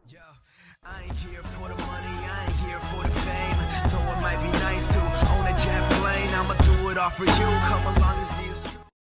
Yo, I ain't here for the money, I ain't here for the fame. Though it might be nice to own a jet plane, I'ma do it all for you. Come along and see us.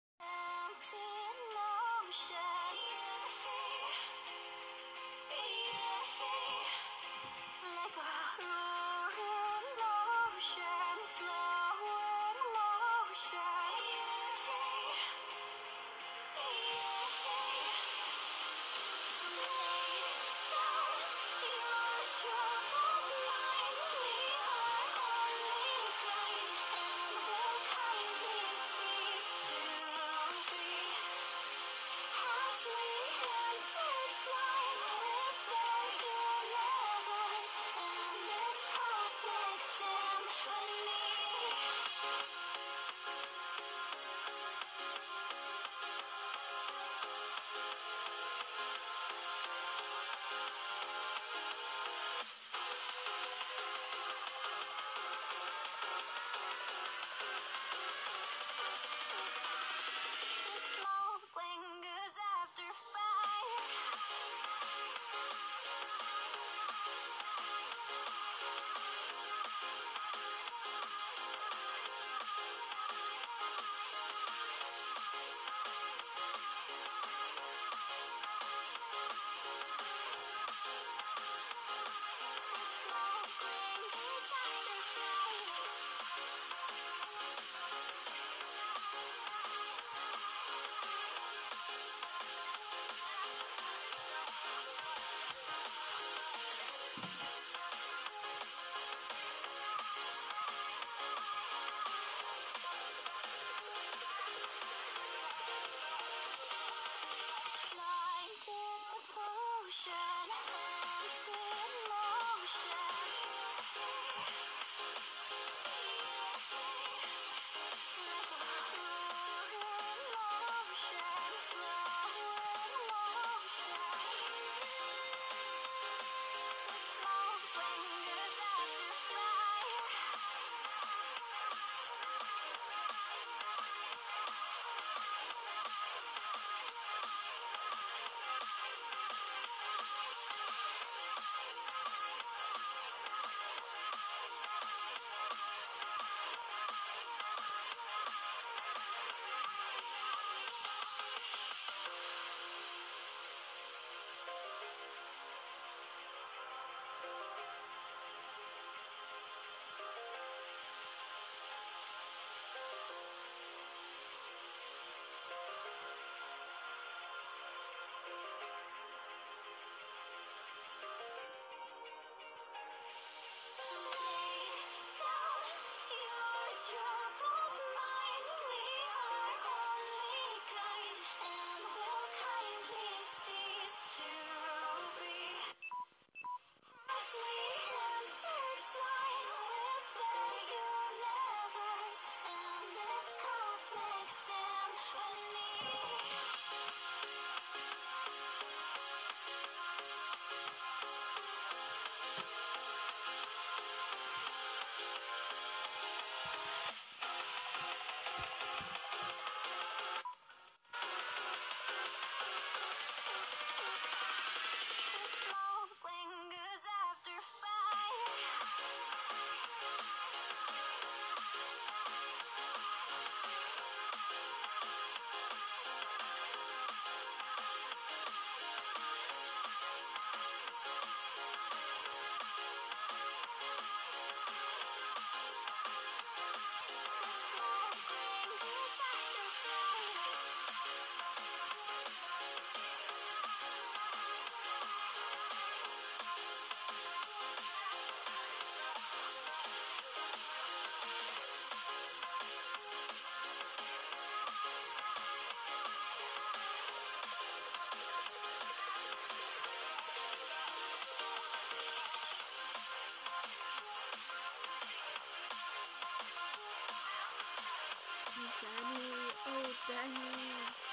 Danny, oh Danny.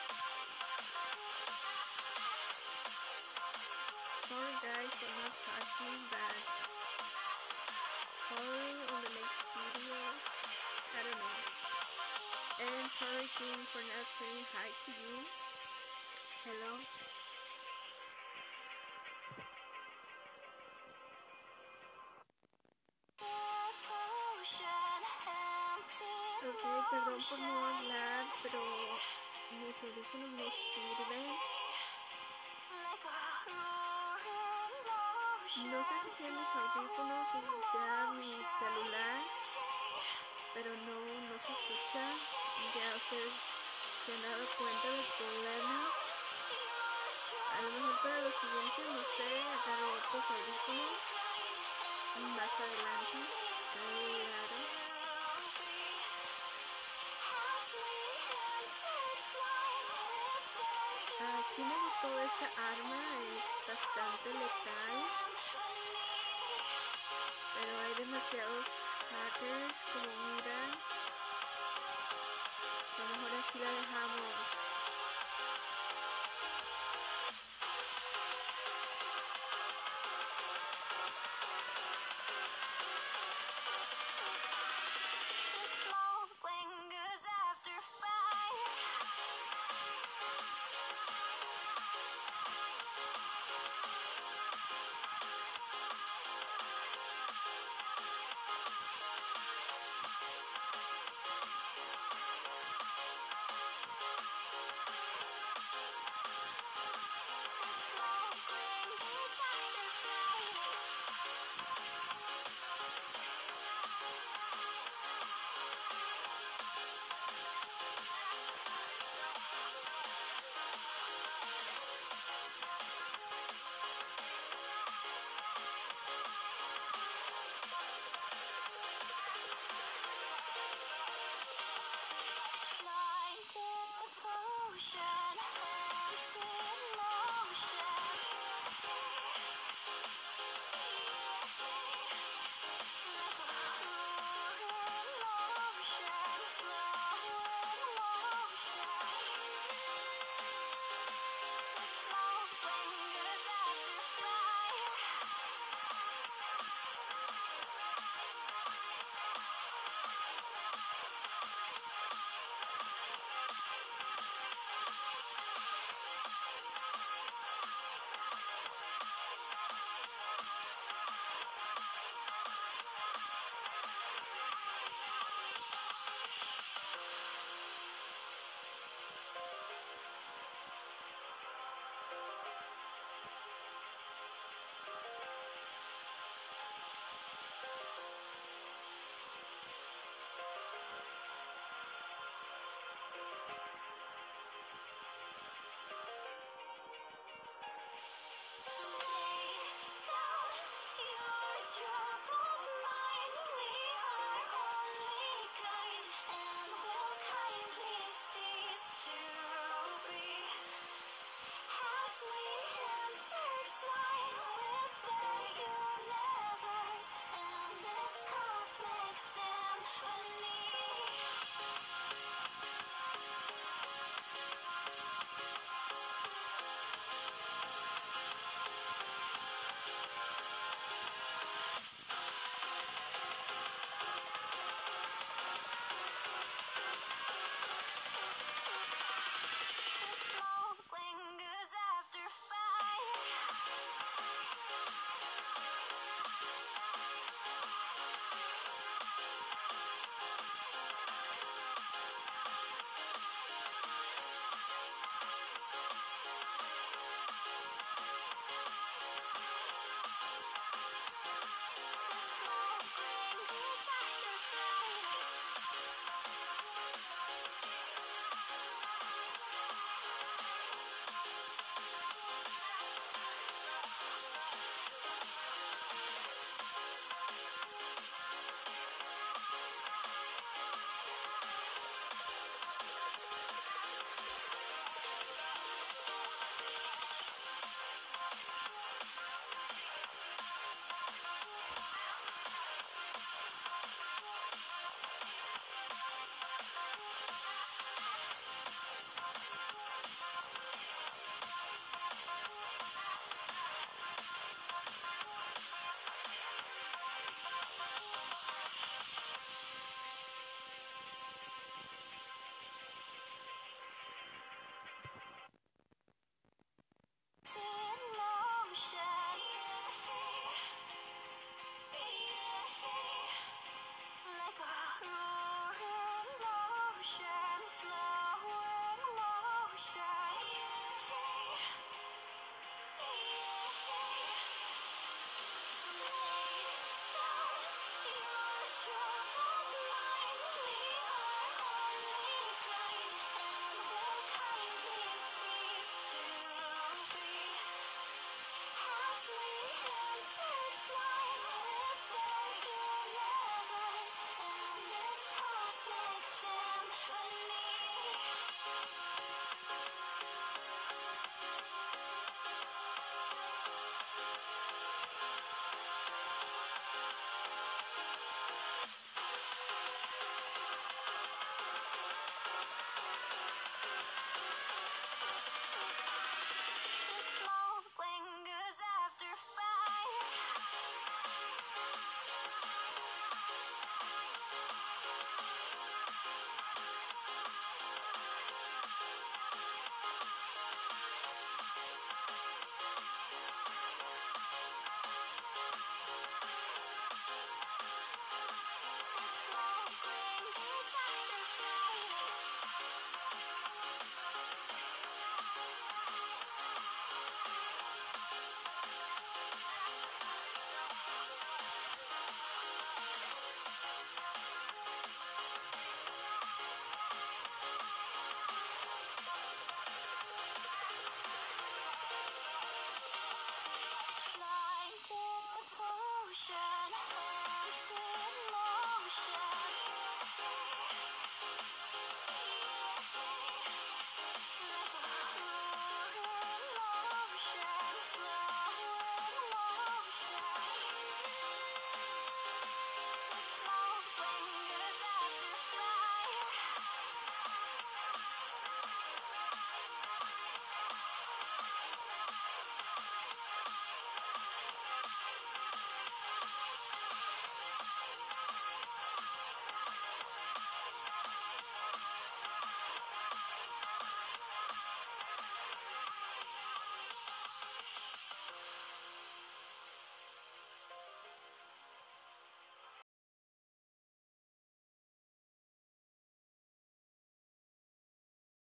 Sorry guys for not talking back. Sorry on the next video. I don't know. And sorry King for not saying hi to you. Hello. Ok, perdón por no hablar, pero mis audífonos no sirven. No sé si sean mis audífonos o si sea mi celular, pero no se escucha. Ya ustedes se han dado cuenta del problema. A lo mejor para lo siguiente, no sé, agarro otros audífonos más adelante. Claro. Sí me gustó esta arma, es bastante letal, pero hay demasiados hackers como miran. A lo mejor así la dejamos.